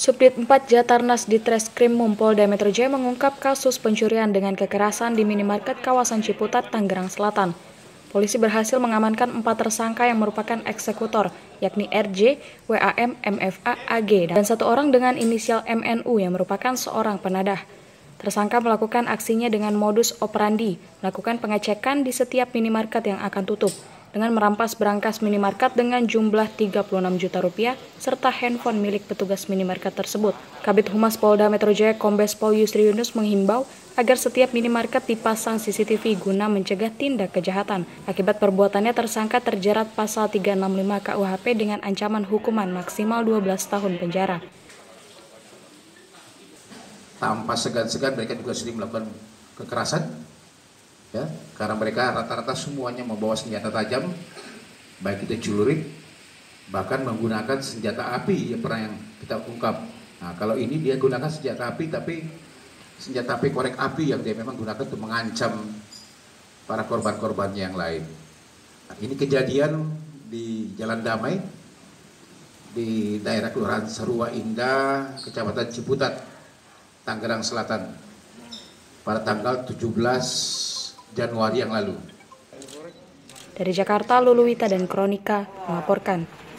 Subdit 4 Jatarnas Ditreskrim Polda Metro Jaya mengungkap kasus pencurian dengan kekerasan di minimarket kawasan Ciputat, Tangerang Selatan. Polisi berhasil mengamankan 4 tersangka yang merupakan eksekutor, yakni RJ, WAM, MFA, AG, dan 1 orang dengan inisial MNU yang merupakan seorang penadah. Tersangka melakukan aksinya dengan modus operandi, melakukan pengecekan di setiap minimarket yang akan tutup, dengan merampas berangkas minimarket dengan jumlah Rp36 juta serta handphone milik petugas minimarket tersebut. Kabid Humas Polda Metro Jaya Kombes Pol Yusri Yunus menghimbau agar setiap minimarket dipasang CCTV guna mencegah tindak kejahatan. Akibat perbuatannya tersangka terjerat pasal 365 KUHP dengan ancaman hukuman maksimal 12 tahun penjara. Tanpa segan-segan mereka juga sering melakukan kekerasan, ya, karena mereka rata-rata semuanya membawa senjata tajam, baik itu celurit, bahkan menggunakan senjata api yang pernah yang kita ungkap. Nah, kalau ini dia gunakan senjata api, tapi senjata api korek api yang dia memang gunakan untuk mengancam para korban-korban yang lain. Nah, ini kejadian di Jalan Damai, di daerah Kelurahan Sarua Indah, Kecamatan Ciputat, Tangerang Selatan, pada tanggal 17 Januari yang lalu. Dari Jakarta, Luluwita dan Kronika melaporkan.